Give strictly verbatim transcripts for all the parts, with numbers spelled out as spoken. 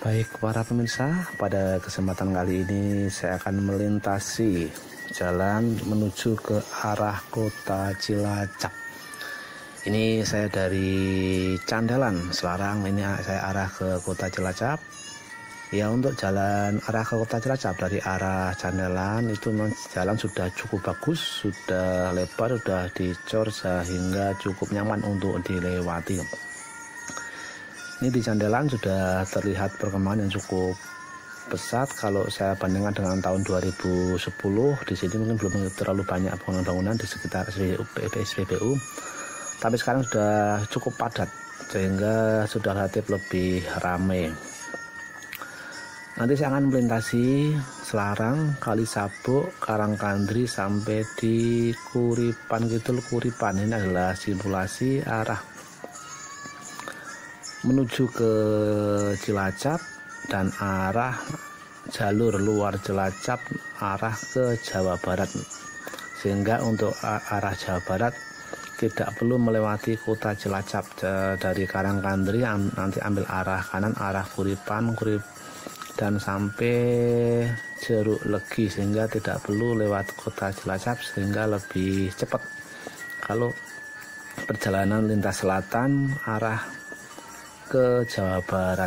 Baik para pemirsa, pada kesempatan kali ini saya akan melintasi jalan menuju ke arah kota Cilacap. Ini saya dari Candelan, Selarang, ini saya arah ke kota Cilacap. Ya, untuk jalan arah ke kota Cilacap dari arah Candelan itu memang jalan sudah cukup bagus, sudah lebar, sudah dicor sehingga cukup nyaman untuk dilewati. Ini di Candelan sudah terlihat perkembangan yang cukup pesat. Kalau saya bandingkan dengan tahun dua ribu sepuluh, di sini mungkin belum terlalu banyak bangunan-bangunan di sekitar S P B U, tapi sekarang sudah cukup padat sehingga sudah relatif lebih ramai. Nanti saya akan melintasi Selarang, Kalisabuk, Karangkandri sampai di Kuripan Kidul Kuripan. Ini adalah simulasi arah menuju ke Cilacap dan arah jalur luar Cilacap arah ke Jawa Barat. Sehingga untuk arah Jawa Barat tidak perlu melewati kota Cilacap. Dari Karangkandri nanti ambil arah kanan, arah Kuripan, Kuripan dan sampai Jeruk Legi, sehingga tidak perlu lewat kota Cilacap, sehingga lebih cepat kalau perjalanan lintas selatan arah ke Jawa Barat.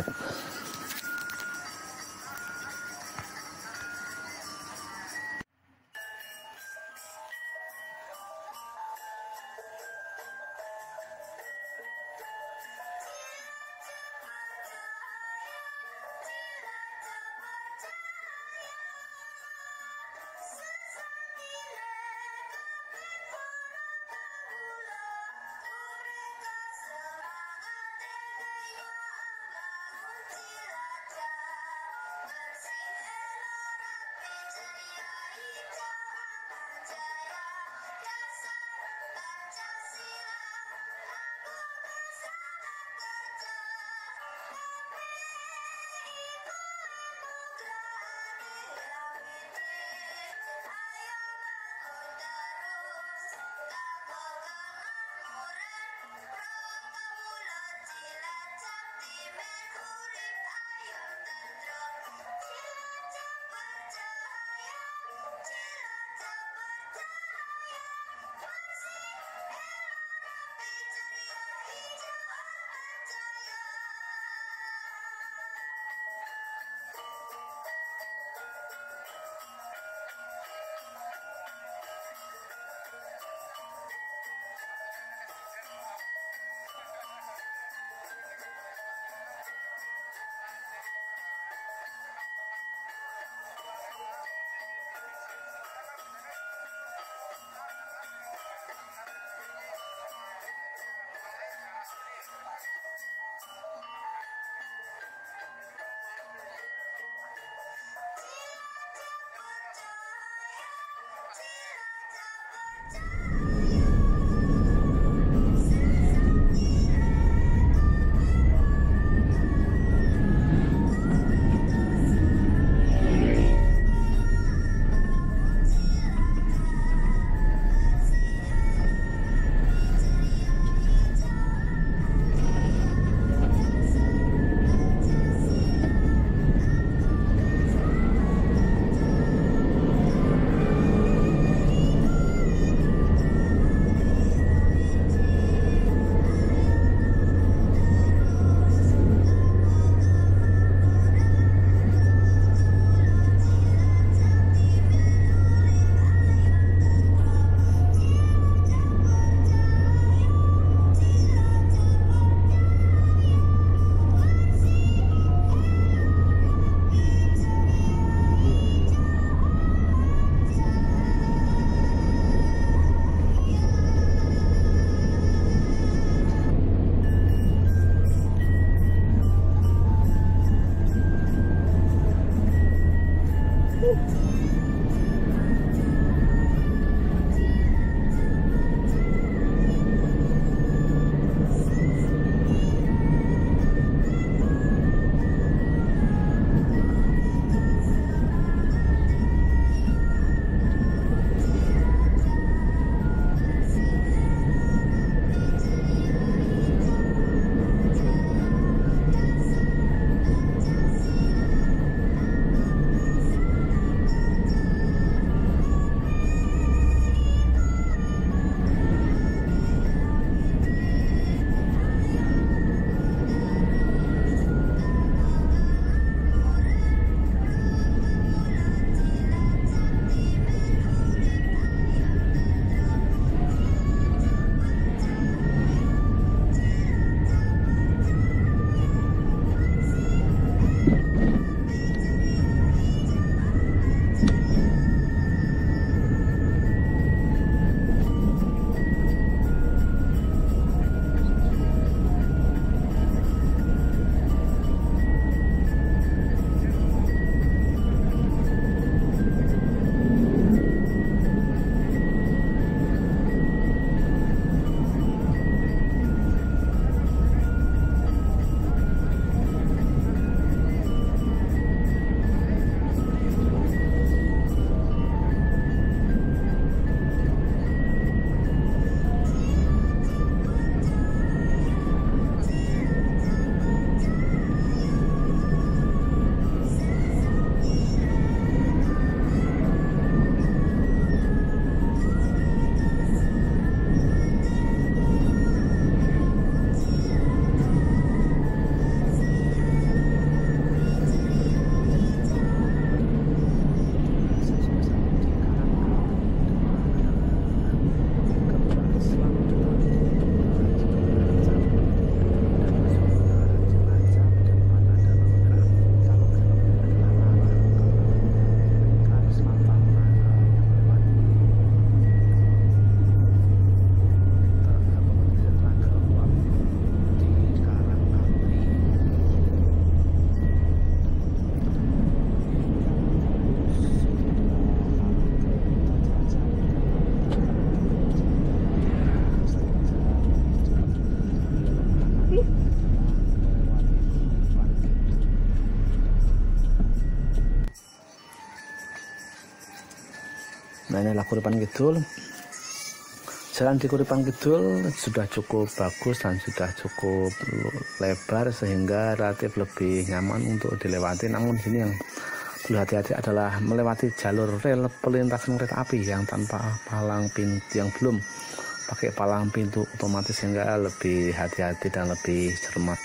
Nah, inilah Kuripan Kidul. Jalan di Kuripan Kidul sudah cukup bagus dan sudah cukup lebar sehingga relatif lebih nyaman untuk dilewati. Namun sini yang perlu hati-hati adalah melewati jalur rel pelintasan kereta api yang tanpa palang pintu, yang belum pakai palang pintu otomatis, sehingga lebih hati-hati dan lebih cermat.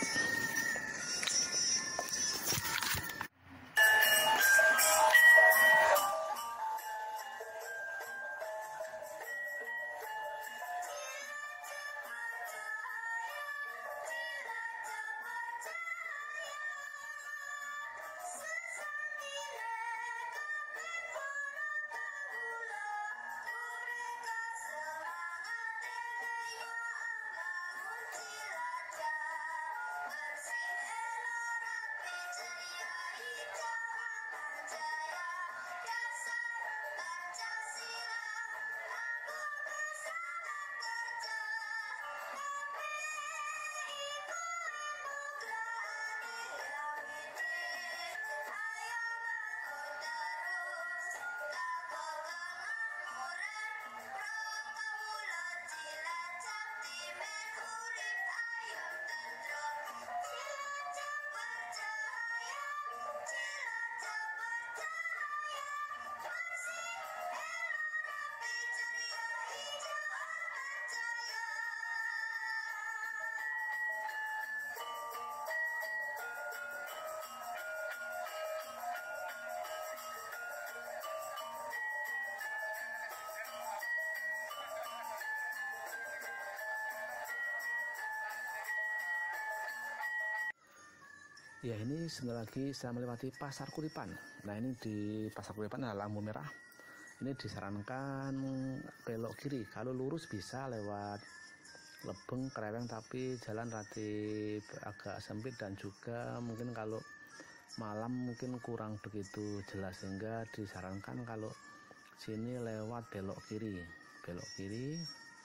Ya, ini sebentar lagi saya melewati Pasar Kuripan. Nah, ini di Pasar Kuripan ada lampu merah. Ini disarankan belok kiri. Kalau lurus bisa lewat Lebeng, Kreweng, tapi jalan relatif agak sempit dan juga mungkin kalau malam mungkin kurang begitu jelas, sehingga disarankan kalau sini lewat belok kiri. Belok kiri.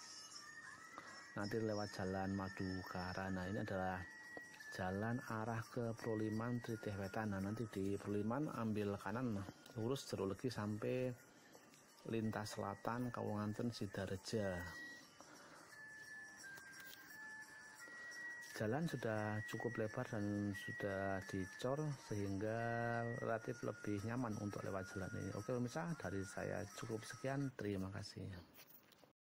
Nanti lewat Jalan Madukara. Nah, ini adalah jalan arah ke Proliman Tritih Wetan. Nah, nanti di Proliman ambil kanan lurus jeruk legi sampai lintas selatan Kawunganten Sidareja. Jalan sudah cukup lebar dan sudah dicor sehingga relatif lebih nyaman untuk lewat jalan ini. Oke pemirsa, dari saya cukup sekian, terima kasih.